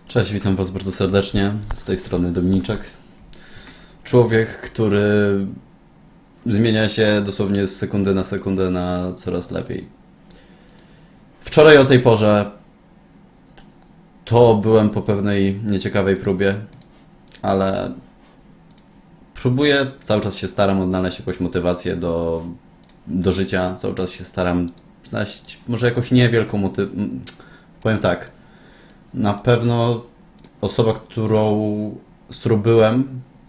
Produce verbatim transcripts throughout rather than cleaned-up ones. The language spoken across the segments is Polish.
Cześć, witam Was bardzo serdecznie. Z tej strony Dominiczek. Człowiek, który zmienia się dosłownie z sekundy na sekundę na coraz lepiej. Wczoraj o tej porze to byłem po pewnej nieciekawej próbie, ale próbuję, cały czas się staram odnaleźć jakąś motywację do, do życia, cały czas się staram znaleźć może jakąś niewielką motywację. Powiem tak, na pewno osoba, którą, z którą byłem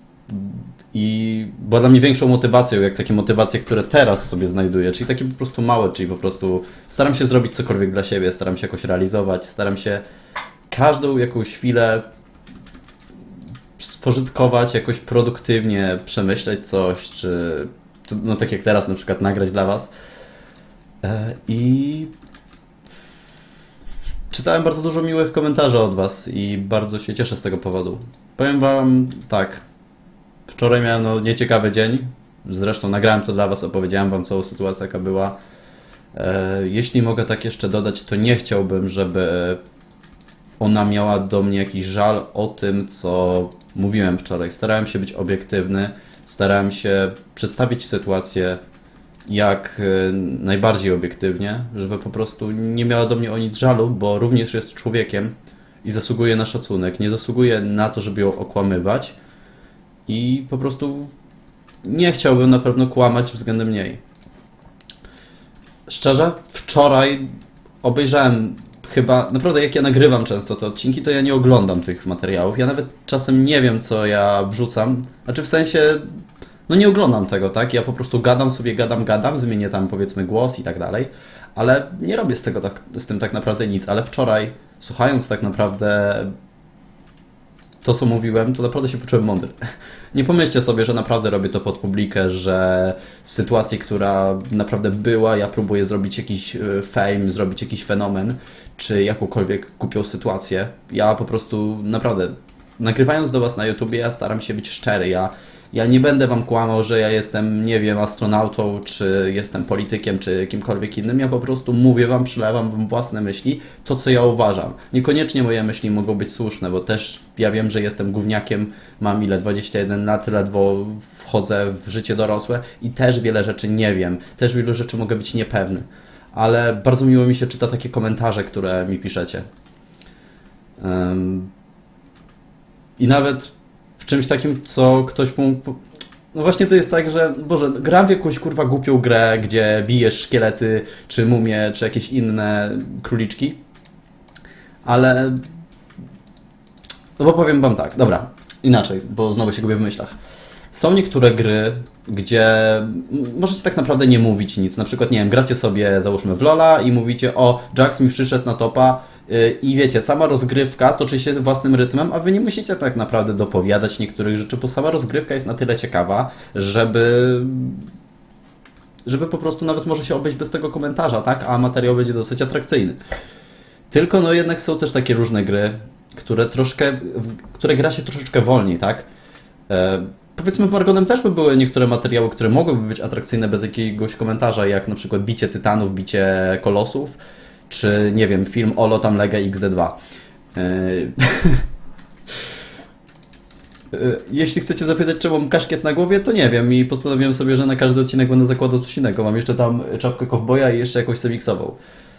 i była dla mnie większą motywacją, jak takie motywacje, które teraz sobie znajduję, czyli takie po prostu małe, czyli po prostu staram się zrobić cokolwiek dla siebie, staram się jakoś realizować, staram się każdą jakąś chwilę spożytkować, jakoś produktywnie przemyśleć coś, czy no tak jak teraz na przykład nagrać dla Was. I czytałem bardzo dużo miłych komentarzy od Was i bardzo się cieszę z tego powodu. Powiem Wam tak, wczoraj miałem no, nieciekawy dzień, zresztą nagrałem to dla Was, opowiedziałem Wam całą sytuację jaka była. E, jeśli mogę tak jeszcze dodać, to nie chciałbym, żeby ona miała do mnie jakiś żal o tym, co mówiłem wczoraj. Starałem się być obiektywny, starałem się przedstawić sytuację jak najbardziej obiektywnie, żeby po prostu nie miała do mnie o nic żalu, bo również jest człowiekiem i zasługuje na szacunek, nie zasługuje na to, żeby ją okłamywać i po prostu nie chciałbym na pewno kłamać względem niej. Szczerze, wczoraj obejrzałem chyba, naprawdę jak ja nagrywam często te odcinki, to ja nie oglądam tych materiałów, ja nawet czasem nie wiem, co ja wrzucam, znaczy w sensie no nie oglądam tego, tak? Ja po prostu gadam sobie, gadam, gadam, zmienię tam powiedzmy głos i tak dalej, ale nie robię z tego tak, z tym tak naprawdę nic. Ale wczoraj, słuchając tak naprawdę to, co mówiłem, to naprawdę się poczułem mądry. Nie pomyślcie sobie, że naprawdę robię to pod publikę, że z sytuacji, która naprawdę była, ja próbuję zrobić jakiś fame, zrobić jakiś fenomen, czy jakąkolwiek głupią sytuację. Ja po prostu naprawdę, nagrywając do Was na YouTubie, ja staram się być szczery. Ja Ja nie będę Wam kłamał, że ja jestem, nie wiem, astronautą, czy jestem politykiem, czy kimkolwiek innym. Ja po prostu mówię Wam, przylewam Wam własne myśli, to co ja uważam. Niekoniecznie moje myśli mogą być słuszne, bo też ja wiem, że jestem gówniakiem, mam ile, dwadzieścia jeden lat, ledwo wchodzę w życie dorosłe i też wiele rzeczy nie wiem, też wielu rzeczy mogę być niepewny. Ale bardzo miło mi się czyta takie komentarze, które mi piszecie. Um, I nawet w czymś takim, co ktoś mógł... No właśnie to jest tak, że Boże, gram w jakąś kurwa głupią grę, gdzie bijesz szkielety, czy mumie, czy jakieś inne króliczki. Ale... No bo powiem Wam tak, dobra, inaczej, bo znowu się gubię w myślach. Są niektóre gry, gdzie możecie tak naprawdę nie mówić nic. Na przykład, nie wiem, gracie sobie, załóżmy w Lola i mówicie, o, Jax mi przyszedł na topa i wiecie, sama rozgrywka toczy się własnym rytmem, a wy nie musicie tak naprawdę dopowiadać niektórych rzeczy, bo sama rozgrywka jest na tyle ciekawa, żeby... żeby po prostu nawet może się obejść bez tego komentarza, tak? A materiał będzie dosyć atrakcyjny. Tylko no jednak są też takie różne gry, które troszkę... które gra się troszeczkę wolniej, tak? E Powiedzmy, w Margonem też by były niektóre materiały, które mogłyby być atrakcyjne bez jakiegoś komentarza, jak na przykład bicie tytanów, bicie kolosów, czy nie wiem, film Olo tam Lega X D dwa. Jeśli chcecie zapytać, czemu mam kaszkiet na głowie, to nie wiem i postanowiłem sobie, że na każdy odcinek będę zakładał coś innego. Mam jeszcze tam czapkę kowboja i jeszcze jakąś semiksową.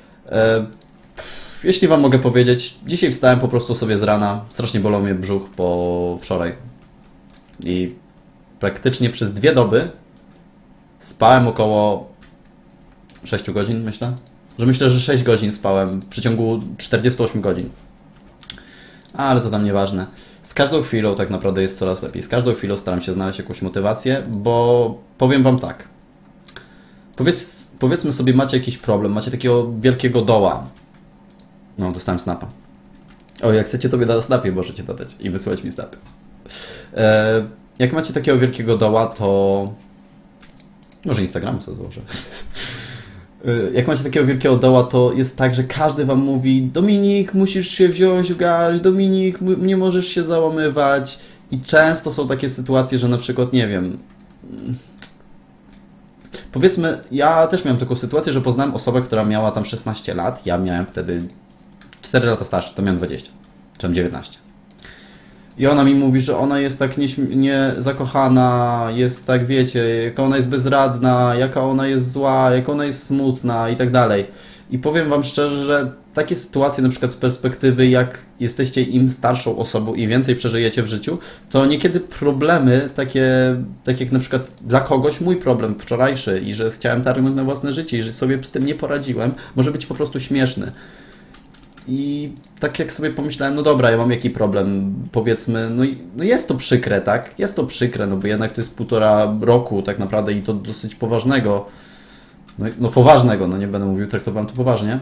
Jeśli Wam mogę powiedzieć, dzisiaj wstałem po prostu sobie z rana, strasznie bolał mnie brzuch po wczoraj. I praktycznie przez dwie doby spałem około sześciu godzin, myślę. Że myślę, że sześć godzin spałem w przeciągu czterdziestu ośmiu godzin. Ale to tam nieważne. Z każdą chwilą tak naprawdę jest coraz lepiej. Z każdą chwilą staram się znaleźć jakąś motywację, bo powiem Wam tak. Powiedz, powiedzmy sobie, macie jakiś problem, macie takiego wielkiego doła. No, dostałem snapa. O, jak chcecie, to mnie na snapie możecie dodać i wysyłać mi snapy. Jak macie takiego wielkiego doła, to... Może Instagram sobie złożę. Jak macie takiego wielkiego doła, to jest tak, że każdy Wam mówi: Dominik, musisz się wziąć w garść, Dominik, nie możesz się załamywać. I często są takie sytuacje, że na przykład, nie wiem... Powiedzmy, ja też miałem taką sytuację, że poznałem osobę, która miała tam szesnaście lat. Ja miałem wtedy cztery lata starszy, to miałem dwadzieścia. czy tam dziewiętnaście. I ona mi mówi, że ona jest tak nieśm- nie zakochana, jest tak, wiecie, jaka ona jest bezradna, jaka ona jest zła, jak ona jest smutna i tak dalej. I powiem wam szczerze, że takie sytuacje na przykład z perspektywy, jak jesteście im starszą osobą i więcej przeżyjecie w życiu, to niekiedy problemy takie, tak jak na przykład dla kogoś mój problem wczorajszy i że chciałem targnąć na własne życie i że sobie z tym nie poradziłem, może być po prostu śmieszny. I tak jak sobie pomyślałem, no dobra, ja mam jaki problem, powiedzmy, no, i, no jest to przykre, tak? Jest to przykre, no bo jednak to jest półtora roku tak naprawdę i to dosyć poważnego, no, no poważnego, no nie będę mówił, traktowałem to poważnie.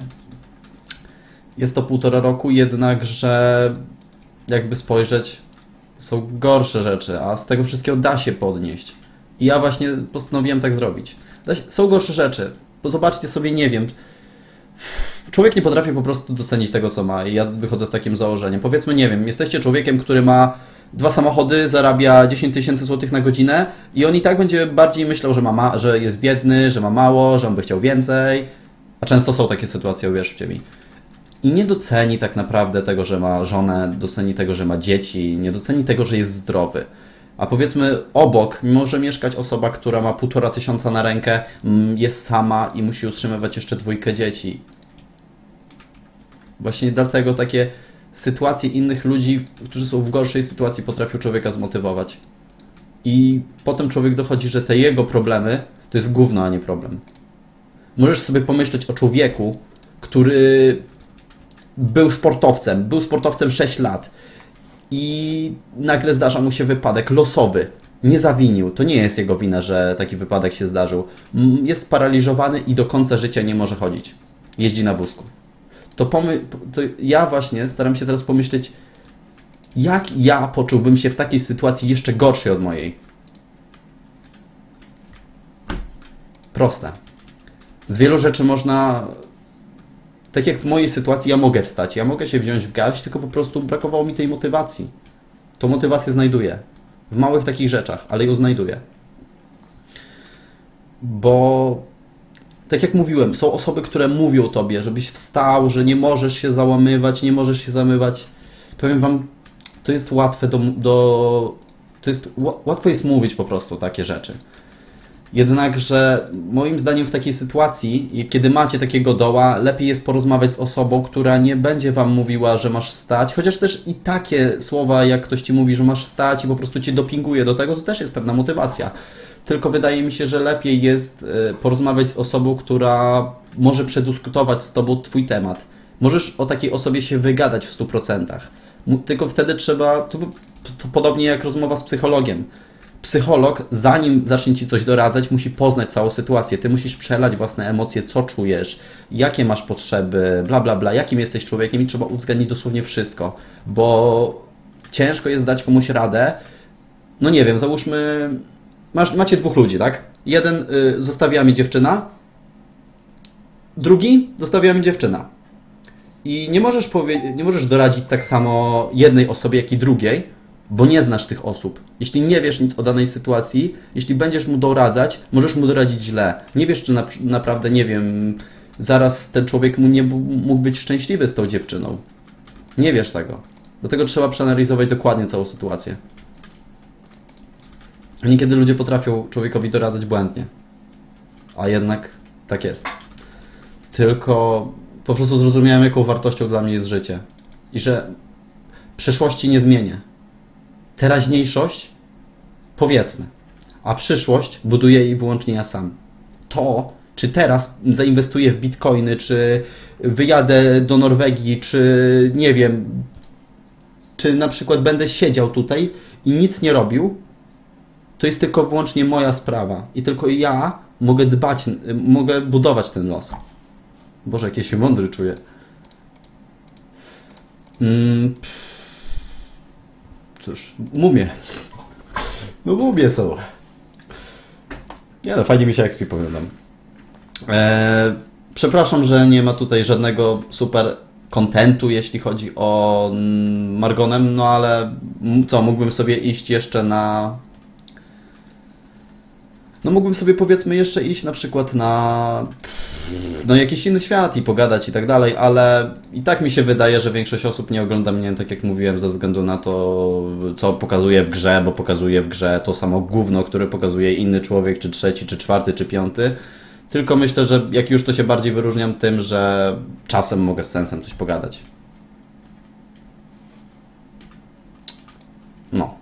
Jest to półtora roku, jednakże jakby spojrzeć, są gorsze rzeczy, a z tego wszystkiego da się podnieść. I ja właśnie postanowiłem tak zrobić. Da się, są gorsze rzeczy, bo zobaczcie sobie, nie wiem, człowiek nie potrafi po prostu docenić tego, co ma i ja wychodzę z takim założeniem. Powiedzmy, nie wiem, jesteście człowiekiem, który ma dwa samochody, zarabia dziesięć tysięcy złotych na godzinę i on i tak będzie bardziej myślał, że, ma ma że jest biedny, że ma mało, że on by chciał więcej. A często są takie sytuacje, uwierzcie mi. I nie doceni tak naprawdę tego, że ma żonę, doceni tego, że ma dzieci, nie doceni tego, że jest zdrowy. A powiedzmy obok może mieszkać osoba, która ma półtora tysiąca na rękę, jest sama i musi utrzymywać jeszcze dwójkę dzieci. Właśnie dlatego takie sytuacje innych ludzi, którzy są w gorszej sytuacji, potrafią człowieka zmotywować. I potem człowiek dochodzi, że te jego problemy to jest gówno, a nie problem. Możesz sobie pomyśleć o człowieku, który był sportowcem, był sportowcem sześć lat i nagle zdarza mu się wypadek losowy. Nie zawinił. To nie jest jego wina, że taki wypadek się zdarzył. Jest sparaliżowany i do końca życia nie może chodzić. Jeździ na wózku. To, pomy- to ja właśnie staram się teraz pomyśleć, jak ja poczułbym się w takiej sytuacji jeszcze gorszej od mojej. Proste. Z wielu rzeczy można... Tak jak w mojej sytuacji ja mogę wstać, ja mogę się wziąć w garść, tylko po prostu brakowało mi tej motywacji. Tą motywację znajduję. W małych takich rzeczach, ale ją znajduję. Bo... Tak jak mówiłem, są osoby, które mówią tobie, żebyś wstał, że nie możesz się załamywać, nie możesz się zamywać. Powiem wam, to jest łatwe do... do to jest, łatwo jest mówić po prostu takie rzeczy. Jednakże moim zdaniem w takiej sytuacji, kiedy macie takiego doła, lepiej jest porozmawiać z osobą, która nie będzie wam mówiła, że masz wstać, chociaż też i takie słowa, jak ktoś ci mówi, że masz wstać i po prostu cię dopinguje do tego, to też jest pewna motywacja. Tylko wydaje mi się, że lepiej jest porozmawiać z osobą, która może przedyskutować z tobą twój temat. Możesz o takiej osobie się wygadać w stu procentach. Tylko wtedy trzeba, to, to podobnie jak rozmowa z psychologiem. Psycholog, zanim zacznie ci coś doradzać, musi poznać całą sytuację. Ty musisz przelać własne emocje, co czujesz, jakie masz potrzeby, bla bla bla, jakim jesteś człowiekiem i trzeba uwzględnić dosłownie wszystko, bo ciężko jest dać komuś radę. No nie wiem, załóżmy, masz, macie dwóch ludzi, tak? Jeden y, zostawia mi dziewczyna, drugi zostawia mi dziewczyna. I nie możesz, powie- nie możesz doradzić tak samo jednej osobie, jak i drugiej, bo nie znasz tych osób. Jeśli nie wiesz nic o danej sytuacji, jeśli będziesz mu doradzać, możesz mu doradzić źle. Nie wiesz, czy na, naprawdę, nie wiem, zaraz ten człowiek mu nie mógł być szczęśliwy z tą dziewczyną. Nie wiesz tego. Dlatego trzeba przeanalizować dokładnie całą sytuację. Niekiedy ludzie potrafią człowiekowi doradzać błędnie. A jednak tak jest. Tylko po prostu zrozumiałem, jaką wartością dla mnie jest życie. I że przyszłości nie zmienię. Teraźniejszość, powiedzmy, a przyszłość buduję jej wyłącznie ja sam. To, czy teraz zainwestuję w bitcoiny, czy wyjadę do Norwegii, czy nie wiem, czy na przykład będę siedział tutaj i nic nie robił, to jest tylko wyłącznie moja sprawa. I tylko ja mogę dbać, mogę budować ten los. Boże, jakie się mądry czuję. Mm. Cóż, mumie. No mumie są. Nie no, fajnie mi się expi pamiętam. Eee, przepraszam, że nie ma tutaj żadnego super kontentu, jeśli chodzi o Margonem, no ale co, mógłbym sobie iść jeszcze na no mógłbym sobie powiedzmy jeszcze iść na przykład na no jakiś inny świat i pogadać i tak dalej, ale i tak mi się wydaje, że większość osób nie ogląda mnie, tak jak mówiłem, ze względu na to, co pokazuje w grze, bo pokazuje w grze to samo gówno, które pokazuje inny człowiek, czy trzeci, czy czwarty, czy piąty. Tylko myślę, że jak już to się bardziej wyróżniam tym, że czasem mogę z sensem coś pogadać. No.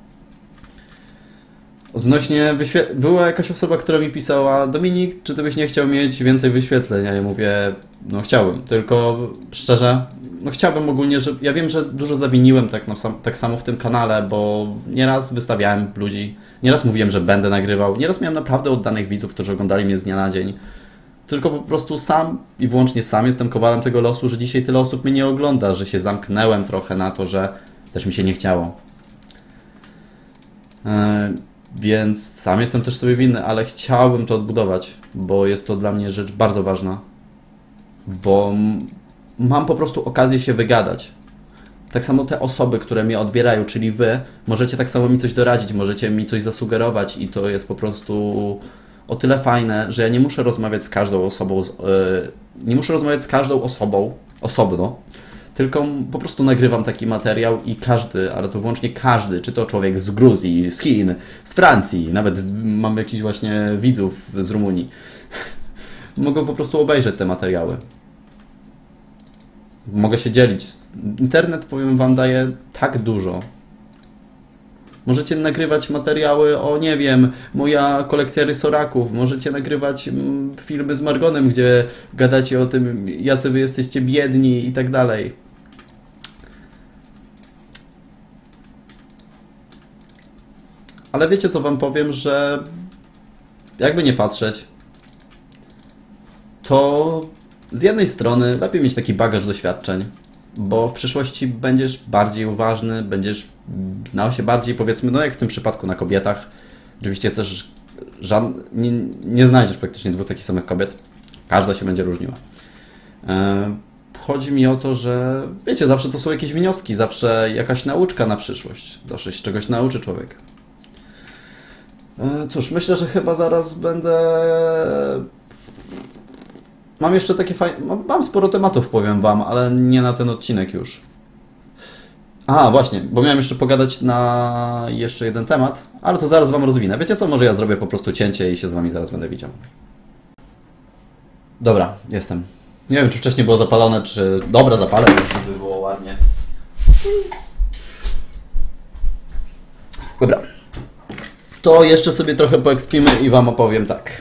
Odnośnie wyświetleń, była jakaś osoba, która mi pisała: Dominik, czy ty byś nie chciał mieć więcej wyświetleń? A ja mówię, no chciałbym, tylko szczerze, no chciałbym ogólnie, że ja wiem, że dużo zawiniłem tak, no, sam, tak samo w tym kanale, bo nieraz wystawiałem ludzi, nieraz mówiłem, że będę nagrywał, nieraz miałem naprawdę oddanych widzów, którzy oglądali mnie z dnia na dzień. Tylko po prostu sam i wyłącznie sam jestem kowalem tego losu, że dzisiaj tyle osób mnie nie ogląda, że się zamknęłem trochę na to, że też mi się nie chciało. Yy, więc sam jestem też sobie winny, ale chciałbym to odbudować, bo jest to dla mnie rzecz bardzo ważna. Bo mam po prostu okazję się wygadać. Tak samo te osoby, które mnie odbierają, czyli wy, możecie tak samo mi coś doradzić, możecie mi coś zasugerować i to jest po prostu o tyle fajne, że ja nie muszę rozmawiać z każdą osobą, yy, nie muszę rozmawiać z każdą osobą osobno, tylko po prostu nagrywam taki materiał i każdy, ale to wyłącznie każdy, czy to człowiek z Gruzji, z Chin, z Francji, nawet mam jakichś właśnie widzów z Rumunii, mogą po prostu obejrzeć te materiały. Mogę się dzielić. Internet, powiem wam, daje tak dużo. Możecie nagrywać materiały o, nie wiem, moja kolekcja rysoraków. Możecie nagrywać mm, filmy z Margonem, gdzie gadacie o tym, jacy wy jesteście biedni i tak dalej. Ale wiecie, co wam powiem, że jakby nie patrzeć, to z jednej strony lepiej mieć taki bagaż doświadczeń, bo w przyszłości będziesz bardziej uważny, będziesz znał się bardziej, powiedzmy, no jak w tym przypadku na kobietach. Oczywiście też żad... nie, nie znajdziesz praktycznie dwóch takich samych kobiet. Każda się będzie różniła. Chodzi mi o to, że wiecie, zawsze to są jakieś wnioski, zawsze jakaś nauczka na przyszłość. Zawsze się czegoś nauczy człowiek. Cóż, myślę, że chyba zaraz będę... Mam jeszcze takie fajne... Mam sporo tematów, powiem wam, ale nie na ten odcinek już. A, właśnie, bo miałem jeszcze pogadać na jeszcze jeden temat, ale to zaraz wam rozwinę. Wiecie co? Może ja zrobię po prostu cięcie i się z wami zaraz będę widział. Dobra, jestem. Nie wiem, czy wcześniej było zapalone, czy... Dobra, zapalę już, żeby było ładnie. Dobra. To jeszcze sobie trochę poekspimy i wam opowiem tak.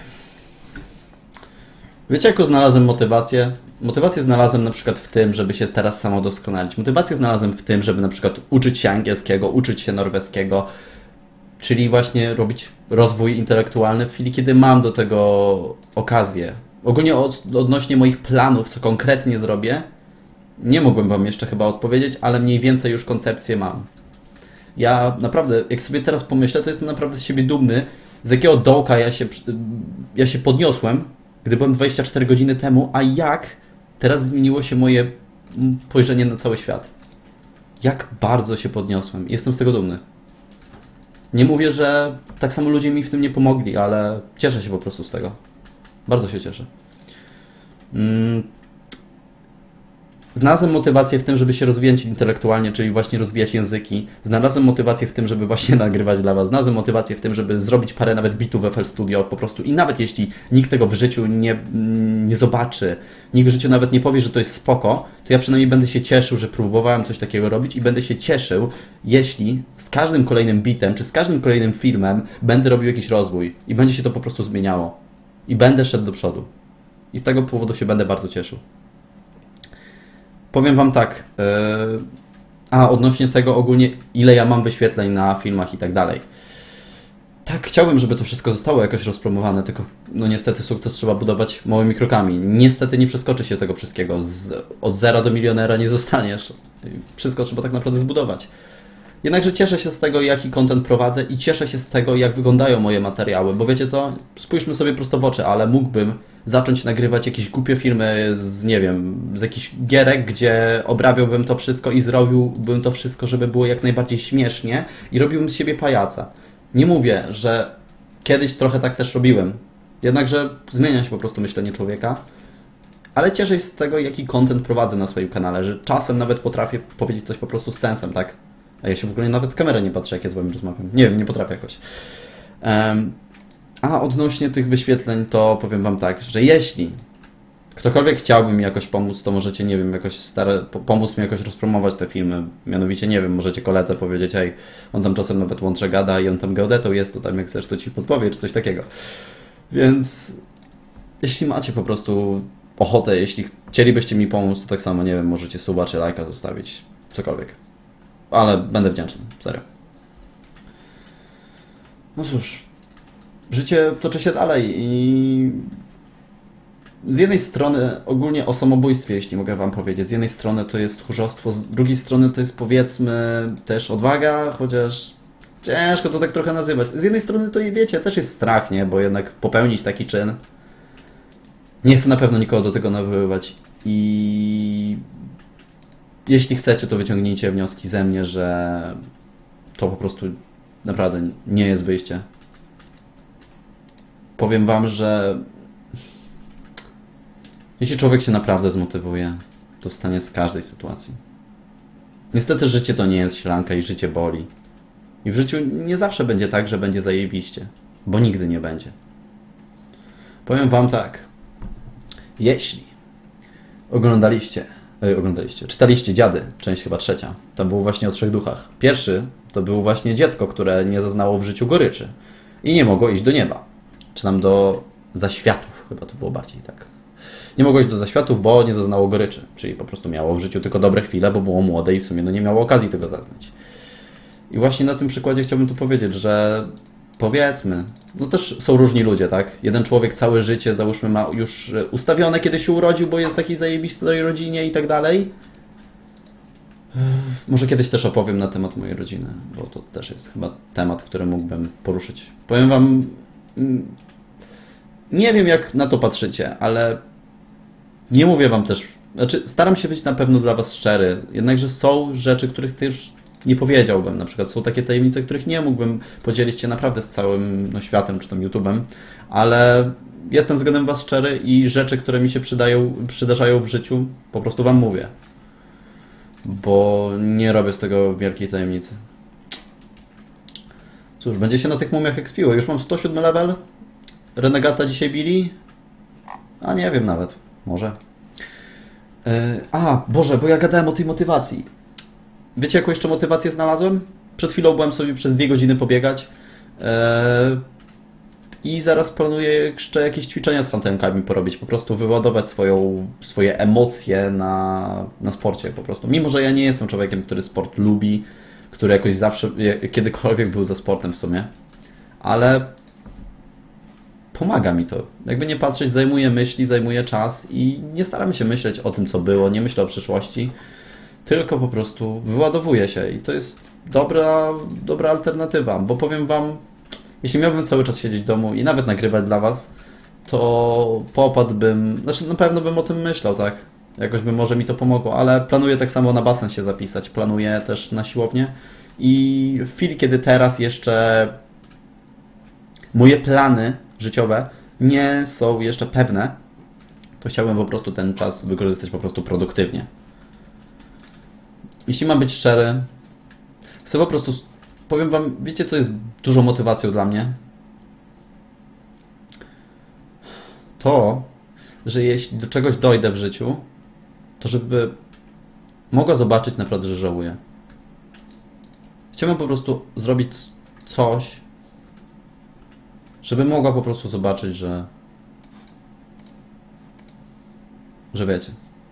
Wiecie, jaką znalazłem motywację? Motywację znalazłem na przykład w tym, żeby się teraz samodoskonalić. Motywację znalazłem w tym, żeby na przykład uczyć się angielskiego, uczyć się norweskiego, czyli właśnie robić rozwój intelektualny w chwili, kiedy mam do tego okazję. Ogólnie od, odnośnie moich planów, co konkretnie zrobię, nie mógłbym wam jeszcze chyba odpowiedzieć, ale mniej więcej już koncepcję mam. Ja naprawdę, jak sobie teraz pomyślę, to jestem naprawdę z siebie dumny, z jakiego dołka ja się, ja się podniosłem, gdy byłem dwadzieścia cztery godziny temu, a jak teraz zmieniło się moje spojrzenie na cały świat. Jak bardzo się podniosłem. Jestem z tego dumny. Nie mówię, że tak samo ludzie mi w tym nie pomogli, ale cieszę się po prostu z tego. Bardzo się cieszę. Mm. Znalazłem motywację w tym, żeby się rozwijać intelektualnie, czyli właśnie rozwijać języki. Znalazłem motywację w tym, żeby właśnie nagrywać dla was. Znalazłem motywację w tym, żeby zrobić parę nawet bitów w F L Studio po prostu. I nawet jeśli nikt tego w życiu nie, nie zobaczy, nikt w życiu nawet nie powie, że to jest spoko, to ja przynajmniej będę się cieszył, że próbowałem coś takiego robić i będę się cieszył, jeśli z każdym kolejnym bitem, czy z każdym kolejnym filmem będę robił jakiś rozwój i będzie się to po prostu zmieniało. I będę szedł do przodu. I z tego powodu się będę bardzo cieszył. Powiem wam tak, yy, a odnośnie tego ogólnie, ile ja mam wyświetleń na filmach i tak dalej. Tak, chciałbym, żeby to wszystko zostało jakoś rozpromowane, tylko no niestety sukces trzeba budować małymi krokami. Niestety nie przeskoczy się tego wszystkiego. Z, od zera do milionera nie zostaniesz. Wszystko trzeba tak naprawdę zbudować. Jednakże cieszę się z tego, jaki content prowadzę i cieszę się z tego, jak wyglądają moje materiały, bo wiecie co? Spójrzmy sobie prosto w oczy, ale mógłbym zacząć nagrywać jakieś głupie filmy z, nie wiem, z jakichś gierek, gdzie obrabiałbym to wszystko i zrobiłbym to wszystko, żeby było jak najbardziej śmiesznie i robiłbym z siebie pajaca. Nie mówię, że kiedyś trochę tak też robiłem. Jednakże zmienia się po prostu myślenie człowieka. Ale cieszę się z tego, jaki content prowadzę na swoim kanale, że czasem nawet potrafię powiedzieć coś po prostu z sensem, tak? A ja się w ogóle nawet w kamerę nie patrzę, jak ja z wami rozmawiam. Nie wiem, nie potrafię jakoś. Um, a odnośnie tych wyświetleń, to powiem wam tak, że jeśli ktokolwiek chciałby mi jakoś pomóc, to możecie, nie wiem, jakoś stare, pomóc mi jakoś rozpromować te filmy. Mianowicie, nie wiem, możecie koledze powiedzieć, hej, on tam czasem nawet łącze gada i on tam geodetą jest, to tam jak chcesz, to ci podpowie, czy coś takiego. Więc jeśli macie po prostu ochotę, jeśli chcielibyście mi pomóc, to tak samo, nie wiem, możecie suba czy lajka zostawić, cokolwiek. Ale będę wdzięczny, serio. No cóż, życie toczy się dalej i z jednej strony ogólnie o samobójstwie, jeśli mogę wam powiedzieć, z jednej strony to jest tchórzostwo, z drugiej strony to jest, powiedzmy, też odwaga, chociaż ciężko to tak trochę nazywać. Z jednej strony to, wiecie, też jest strach, nie? Bo jednak popełnić taki czyn, nie chcę na pewno nikogo do tego nawoływać i jeśli chcecie, to wyciągnijcie wnioski ze mnie, że to po prostu naprawdę nie jest wyjście. Powiem wam, że jeśli człowiek się naprawdę zmotywuje, to wstanie z każdej sytuacji. Niestety życie to nie jest ślanka i życie boli. I w życiu nie zawsze będzie tak, że będzie zajebiście, bo nigdy nie będzie. Powiem wam tak. Jeśli oglądaliście, e, oglądaliście, czytaliście Dziady, część chyba trzecia, tam było właśnie o trzech duchach. Pierwszy to było właśnie dziecko, które nie zaznało w życiu goryczy i nie mogło iść do nieba. Czy tam do zaświatów, chyba to było bardziej tak. Nie mogło iść do zaświatów, bo nie zaznało goryczy, czyli po prostu miało w życiu tylko dobre chwile, bo było młode i w sumie no, nie miało okazji tego zaznać. I właśnie na tym przykładzie chciałbym tu powiedzieć, że powiedzmy, no też są różni ludzie, tak? Jeden człowiek całe życie, załóżmy, ma już ustawione, kiedy się urodził, bo jest taki zajebisty w tej rodzinie i tak dalej. Może kiedyś też opowiem na temat mojej rodziny, bo to też jest chyba temat, który mógłbym poruszyć. Powiem wam, nie wiem jak na to patrzycie, ale nie mówię wam też, znaczy staram się być na pewno dla was szczery, jednakże są rzeczy, których też nie powiedziałbym. Na przykład są takie tajemnice, których nie mógłbym podzielić się naprawdę z całym no, światem, czy tam YouTube'em, ale jestem względem was szczery i rzeczy, które mi się przydają, przydarzają w życiu, po prostu wam mówię. Bo nie robię z tego wielkiej tajemnicy. Cóż, będzie się na tych mumiach ekspiło. Już mam sto siódmy level. Renegata dzisiaj bili? A nie wiem nawet. Może. Yy, a, Boże, bo ja gadałem o tej motywacji. Wiecie, jaką jeszcze motywację znalazłem? Przed chwilą byłem sobie przez dwie godziny pobiegać. Yy, I zaraz planuję jeszcze jakieś ćwiczenia z hantelkami porobić. Po prostu wyładować swoją, swoje emocje na, na sporcie po prostu. Mimo, że ja nie jestem człowiekiem, który sport lubi, który jakoś zawsze, kiedykolwiek był za sportem w sumie. Ale pomaga mi to. Jakby nie patrzeć, zajmuje myśli, zajmuje czas i nie staram się myśleć o tym, co było, nie myślę o przyszłości, tylko po prostu wyładowuję się i to jest dobra, dobra alternatywa, bo powiem wam, jeśli miałbym cały czas siedzieć w domu i nawet nagrywać dla was, to popadłbym, znaczy na pewno bym o tym myślał, tak? Jakoś by może mi to pomogło, ale planuję tak samo na basen się zapisać, planuję też na siłownię i w chwili, kiedy teraz jeszcze moje plany życiowe nie są jeszcze pewne, to chciałbym po prostu ten czas wykorzystać po prostu produktywnie. Jeśli mam być szczery, chcę po prostu, powiem wam, wiecie co jest dużą motywacją dla mnie? To, że jeśli do czegoś dojdę w życiu, to żeby mogła zobaczyć naprawdę, że żałuję. Chciałbym po prostu zrobić coś, żeby mogła po prostu zobaczyć, że że wiecie,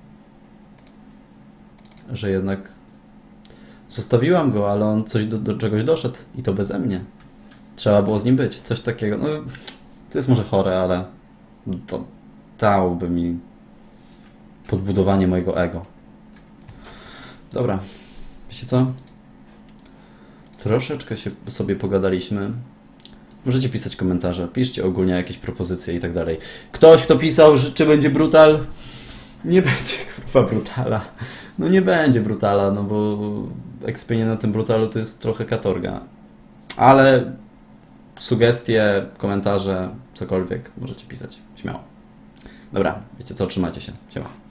że jednak zostawiłam go, ale on coś do, do czegoś doszedł i to beze mnie. Trzeba było z nim być, coś takiego. No, to jest może chore, ale to dałoby mi podbudowanie mojego ego. Dobra, wiecie co? Troszeczkę się sobie pogadaliśmy. Możecie pisać komentarze, piszcie ogólnie jakieś propozycje i tak dalej. Ktoś, kto pisał, że czy będzie brutal? Nie będzie chyba brutala. No nie będzie brutala, no bo ekspienie na tym brutalu to jest trochę katorga. Ale sugestie, komentarze, cokolwiek możecie pisać. Śmiało. Dobra, wiecie co, trzymajcie się. Siema.